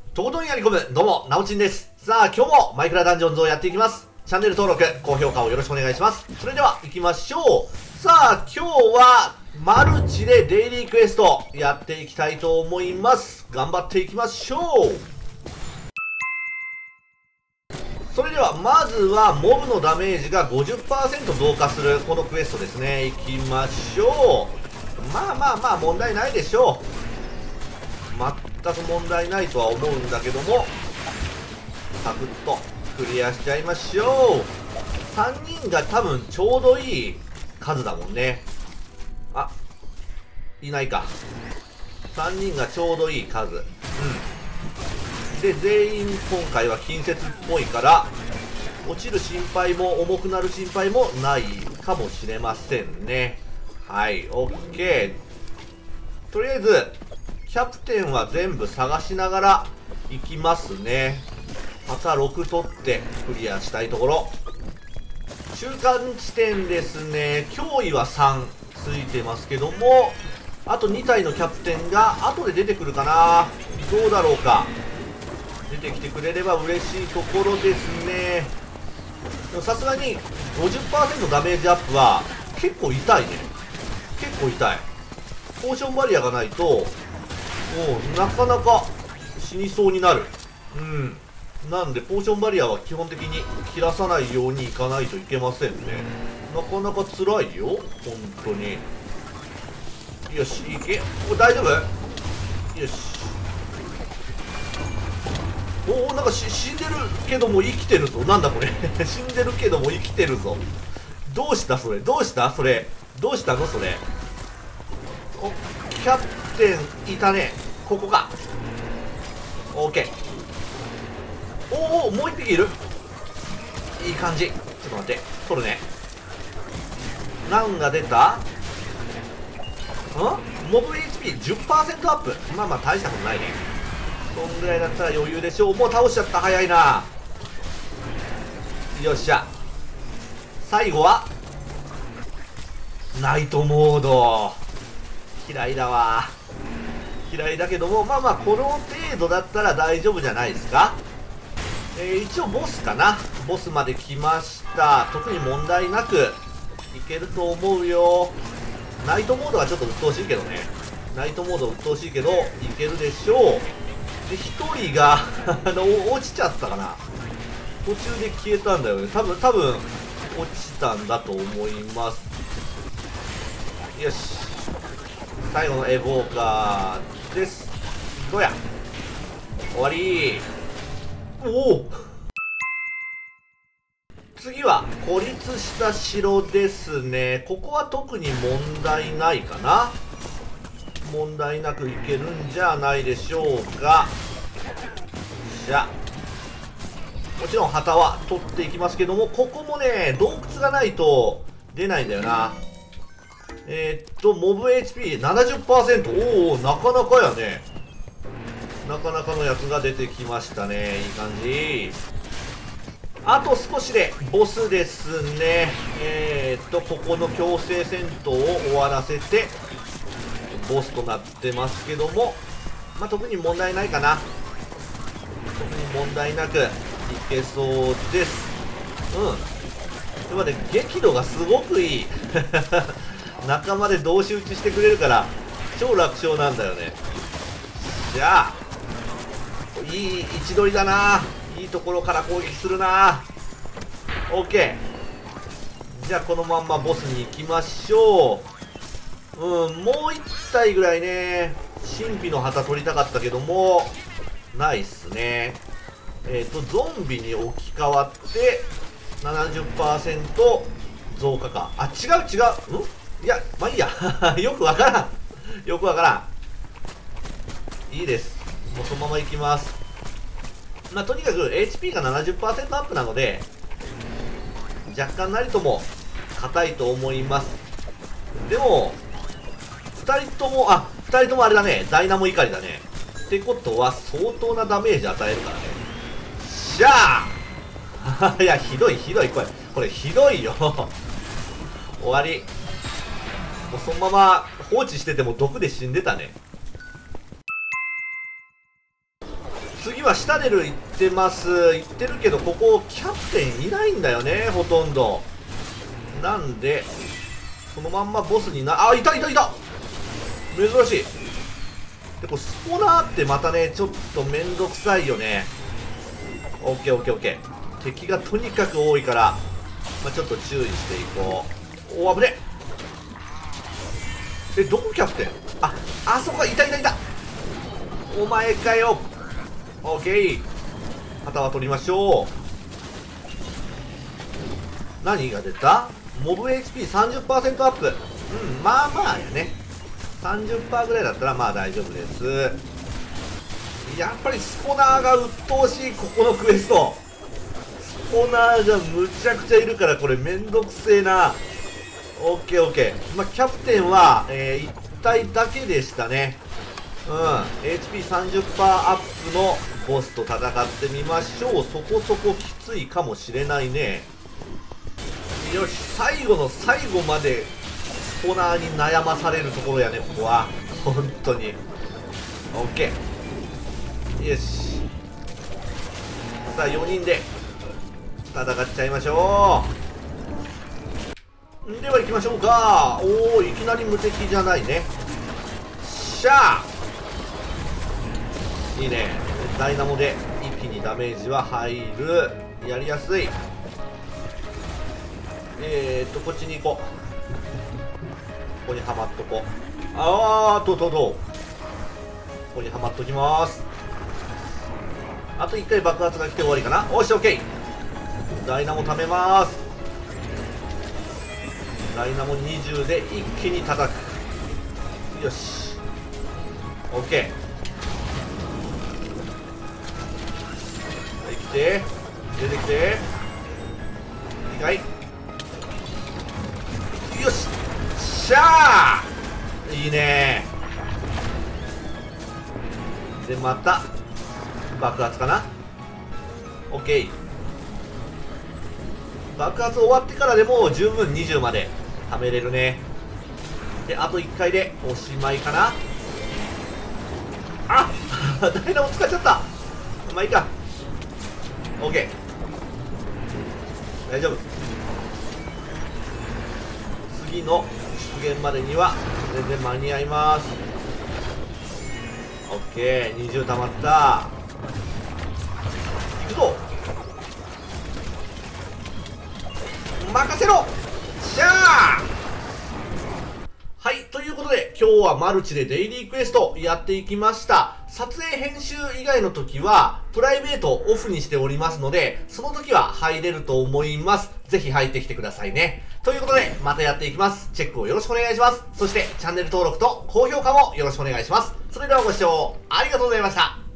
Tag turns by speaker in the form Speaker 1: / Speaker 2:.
Speaker 1: とことんやり込む、どうも、なおちんです。さあ、今日もマイクラダンジョンズをやっていきます。チャンネル登録、高評価をよろしくお願いします。それでは、行きましょう。さあ、今日は、マルチでデイリークエスト、やっていきたいと思います。頑張っていきましょう。それでは、まずは、モブのダメージが 50% 増加する、このクエストですね。行きましょう。まあ、問題ないでしょう。全く問題ないとは思うんだけども、サクッとクリアしちゃいましょう。3人が多分ちょうどいい数だもんね。あ、いないか。3人がちょうどいい数。で、全員今回は近接っぽいから、落ちる心配も重くなる心配もないかもしれませんね。はい、OK。とりあえず、キャプテンは全部探しながら行きますね。また6取ってクリアしたいところ。中間地点ですね。脅威は3ついてますけども、あと2体のキャプテンが後で出てくるかな。どうだろうか。出てきてくれれば嬉しいところですね。でもさすがに 50% ダメージアップは結構痛いね。結構痛い。ポーションバリアがないとなかなか死にそうになる。なんでポーションバリアは基本的に切らさないようにいかないといけませんね。なかなか辛いよ本当に。よし、いけ。大丈夫。よし。なんか死んでるけども生きてるぞ。なんだこれ死んでるけども生きてるぞ。どうしたそれ。どうしたそれ。どうしたのそれ。キャプテンいたね。ここか。 OK。 もう一匹いる。いい感じ。ちょっと待って、取るね。何が出た。モブ HP10% アップ。まあ大したことないね。そんぐらいだったら余裕でしょう。もう倒しちゃった。早いな。よっしゃ。最後はナイトモード。嫌いだわ。嫌いだけども、この程度だったら大丈夫じゃないですか。一応ボスかな。ボスまで来ました。特に問題なくいけると思うよ。ナイトモードはちょっと鬱陶しいけどね。ナイトモード鬱陶しいけどいけるでしょう。で、1人が落ちちゃったかな。途中で消えたんだよね。多分落ちたんだと思います。よし、最後のエボーカーです。どうや。終わり。次は孤立した城ですね。ここは特に問題ないかな。問題なくいけるんじゃないでしょうか。じゃあもちろん旗は取っていきますけども、ここもね洞窟がないと出ないんだよな。モブ HP70%。なかなかやね。なかなかのやつが出てきましたね。いい感じ。あと少しでボスですね。ここの強制戦闘を終わらせてボスとなってますけども、特に問題ないかな。特に問題なくいけそうです。でもね、激怒がすごくいい仲間で同士打ちしてくれるから超楽勝なんだよね。じゃあいい位置取りだな。いいところから攻撃するな。 OK。 じゃあこのまんまボスに行きましょう。もう1体ぐらいね神秘の旗取りたかったけどもないっすね。ゾンビに置き換わって 70% 増加か。違う。いや、いいやよくわからん。よくわからん。いいです。もうそのままいきます。とにかく HP が 70% アップなので若干なりとも硬いと思います。でも2人ともあれだね。ダイナモ怒りだね。ってことは相当なダメージ与えるからね。しゃあいや、ひどいこれひどいよ終わり。もうそのまま放置してても毒で死んでたね。 次はシタデル行ってます。行ってるけど、ここキャプテンいないんだよね、ほとんど。なんでそのまんまボスにな、あ、いたいたいた、珍しい。で、こうスポナーってまたねちょっとめんどくさいよね。オッケーオッケーオッケー。敵がとにかく多いから、まあ、ちょっと注意していこう。お、危ねえ。どこキャプテン、あそこ、いたいたいた、お前かよ。オッケー、旗は取りましょう。何が出た？モブ HP30% アップ。うん、まあまあやね。30% ぐらいだったらまあ大丈夫です。やっぱりスポナーが鬱陶しい、ここのクエスト。スポナーがむちゃくちゃいるから、これめんどくせえな。オッケーオッケー。まあ、キャプテンは、1体だけでしたね。うん。HP30% アップのボスと戦ってみましょう。そこそこきついかもしれないね。よし、最後の最後までスポナーに悩まされるところやね、ここは。本当に。オッケー。よし。さあ、4人で戦っちゃいましょう。では行きましょうか。おお、いきなり無敵じゃないね。しゃー、いいね。ダイナモで一気にダメージは入る。やりやすい。こっちに行こう。ここにはまっとこう。ここにはまっときます。あと1回爆発が来て終わりかな。おし、オッケー。ダイナモ貯めます。ダイナモ20で一気に叩く。よし、オッケー。はい、来て、出てきて、はい、よし、しゃー、いいねー。でまた爆発かな。オッケー。爆発終わってからでも十分20まで貯めれるね。であと1回でおしまいかな。あダイナモ使っちゃった。まあいいか。オッケー、大丈夫。次の出現までには全然間に合います。オッケー、20溜まった。いくぞ、任せろ、しゃー。はい、ということで今日はマルチでデイリークエストやっていきました。撮影編集以外の時はプライベートをオフにしておりますので、その時は入れると思います。ぜひ入ってきてくださいね。ということでまたやっていきます。チェックをよろしくお願いします。そしてチャンネル登録と高評価もよろしくお願いします。それではご視聴ありがとうございました。